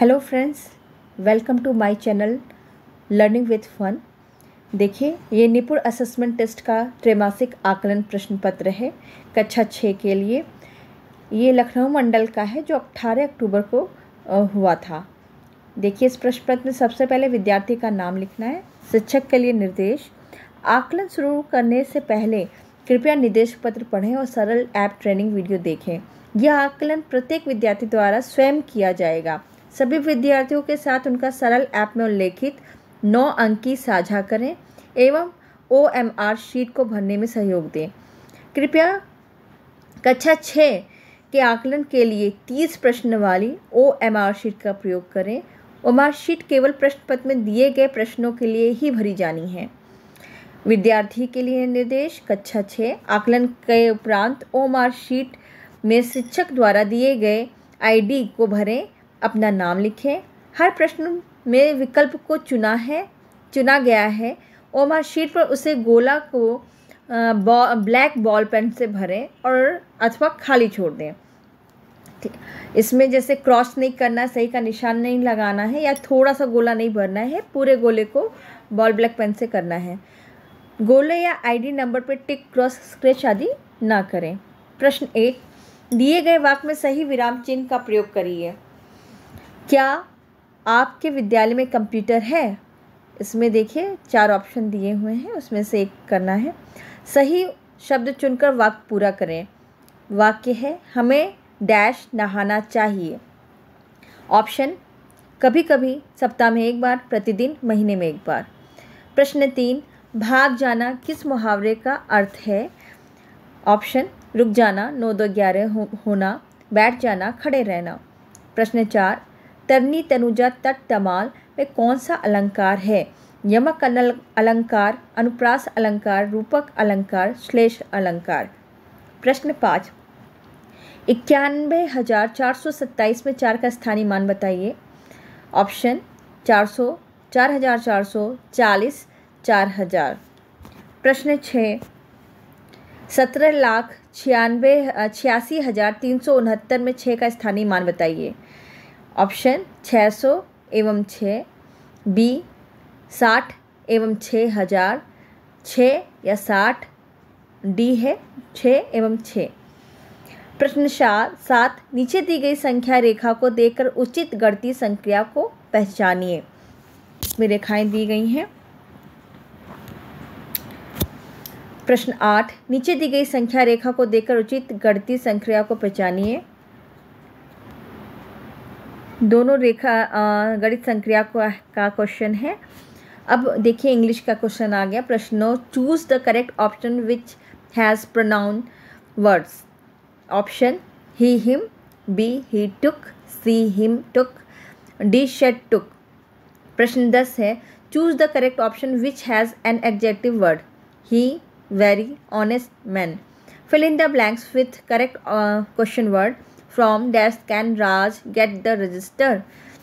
Hello friends, welcome to my channel learning with fun. देखिए, ये निपुण असेसमेंट टेस्ट का त्रैमासिक आकलन प्रश्न पत्र है कक्षा 6 के लिए। ये लखनऊ मंडल का है जो 18 अक्टूबर को हुआ था। देखिए, इस प्रश्न पत्र में सबसे पहले विद्यार्थी का नाम लिखना है। शिक्षक के लिए निर्देश। आकलन शुरू करने से पहले कृपया निर्देश पत्र पढ़ें और सरल ऐप ट्रेनिंग वीडियो देखें। यह आकलन प्रत्येक विद्यार्थी द्वारा स्वयं किया जाएगा। सभी विद्यार्थियों के साथ उनका सरल ऐप में उल्लेखित 9 अंकी साझा करें एवं OMR शीट को भरने में सहयोग दें। कृपया कक्षा 6 के आकलन के लिए 30 प्रश्न वाली OMR शीट का प्रयोग करें। OMR शीट केवल प्रश्न पत्र में दिए गए प्रश्नों के लिए ही भरी जानी है। विद्यार्थी के लिए निर्देश। कक्षा 6 आकलन के उपरांत OMR शीट में शिक्षक द्वारा दिए गए ID को भरें, अपना नाम लिखें। हर प्रश्न में विकल्प को चुना गया है। OMR शीट पर उसे गोला को ब्लैक बॉल पेन से भरें और अथवा खाली छोड़ दें। इसमें जैसे क्रॉस नहीं करना, सही का निशान नहीं लगाना है या थोड़ा सा गोला नहीं भरना है, पूरे गोले को बॉल ब्लैक पेन से करना है। गोले या ID नंबर पर टिक, क्रॉस, स्केच आदि ना करें। प्रश्न 1, दिए गए वाक्य में सही विराम चिन्ह का प्रयोग करिए। क्या आपके विद्यालय में कंप्यूटर है? इसमें देखिए 4 ऑप्शन दिए हुए हैं, उसमें से एक करना है। सही शब्द चुनकर वाक्य पूरा करें। वाक्य है, हमें डैश नहाना चाहिए। ऑप्शन, कभी कभी, सप्ताह में एक बार, प्रतिदिन, महीने में एक बार। प्रश्न 3, भाग जाना किस मुहावरे का अर्थ है? ऑप्शन, रुक जाना, 9 2 11 होना, बैठ जाना, खड़े रहना। प्रश्न 4, तरनी तनुजा तट तमाल में कौन सा अलंकार है? यमक अलंकार, अनुप्रास अलंकार, रूपक अलंकार, श्लेष अलंकार। प्रश्न 5, 91,427 में 4 का स्थानीय मान बताइए। ऑप्शन, 400, 4,400, 40, 4,000। प्रश्न 6, 17,86,369 में 6 का स्थानीय मान बताइए। ऑप्शन, 600 एवं 6, बी 60 एवं 6,000, 6 या 60, डी है 6 एवं 6। प्रश्न 7, नीचे दी गई संख्या रेखा को देखकर उचित गणितीय संक्रिया को पहचानिए। इसमें रेखाएं दी गई हैं। प्रश्न 8, नीचे दी गई संख्या रेखा को देखकर उचित गणितीय संक्रिया को पहचानिए। दोनों रेखा गणित संक्रिया का क्वेश्चन है। अब देखिए, इंग्लिश का क्वेश्चन आ गया। प्रश्न 9, choose the correct option which has pronoun words. Option, he him, B he took, C him took, D she'd took. प्रश्न 10 है, choose the correct option which has an adjective word. He, very, honest, man. Fill in the blanks with correct question word. From dash can Raj get the register.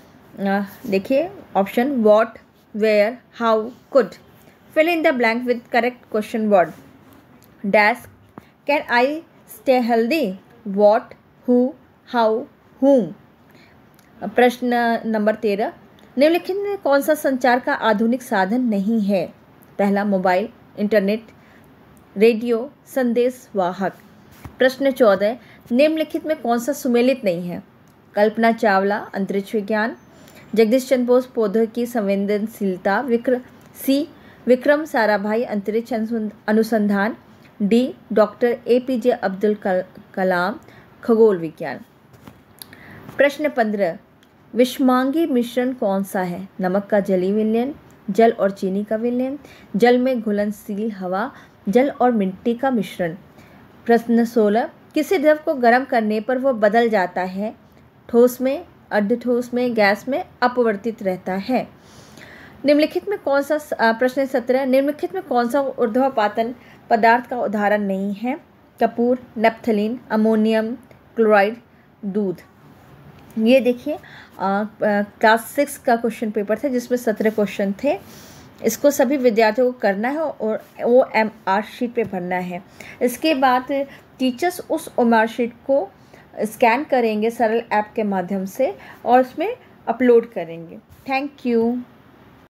देखिए, option, what, where, how, could. Fill in the blank with correct question word. Dash can I stay healthy. What, who, how, whom। प्रश्न number 13, निम्नलिखित में कौन सा संचार का आधुनिक साधन नहीं है? पहला, मोबाइल, इंटरनेट, रेडियो, संदेश वाहक। प्रश्न 14, निम्नलिखित में कौन सा सुमेलित नहीं है? कल्पना चावला, अंतरिक्ष विज्ञान, जगदीश चंद्र बोस, पौधों की संवेदनशीलता, विक्रम साराभाई, अंतरिक्ष अनुसंधान, D doctor APJ Abdul Kalam, खगोल विज्ञान। प्रश्न 15, विषमांगी मिश्रण कौन सा है? नमक का जलीय विलयन, जल और चीनी का विलयन, जल में घुलनशील हवा, जल और मिट्टी का मिश्रण। प्रश्न 16, किसी द्रव को गर्म करने पर वह बदल जाता है? ठोस में, अर्धठोस में, गैस में, अपवर्तित रहता है। निम्नलिखित में कौन सा प्रश्न 17, निम्नलिखित में कौन सा ऊर्ध्वपातन पदार्थ का उदाहरण नहीं है? कपूर, नेप्थलीन, अमोनियम क्लोराइड, दूध। ये देखिए, क्लास 6 का क्वेश्चन पेपर था जिसमें 17 क्वेश्चन थे। इसको सभी विद्यार्थियों को करना है और OMR शीट पे भरना है। इसके बाद टीचर्स उस OMR शीट को स्कैन करेंगे सरल ऐप के माध्यम से और उसमें अपलोड करेंगे। Thank you.